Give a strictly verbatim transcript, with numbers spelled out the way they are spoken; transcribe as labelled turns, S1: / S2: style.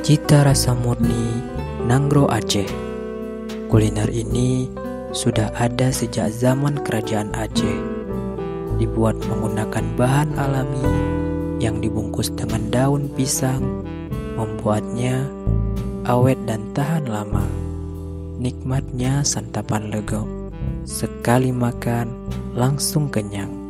S1: Cita rasa murni Nanggro Aceh. Kuliner ini sudah ada sejak zaman kerajaan Aceh. Dibuat menggunakan bahan alami yang dibungkus dengan daun pisang, membuatnya awet dan tahan lama. Nikmatnya santapan legok, sekali makan langsung kenyang.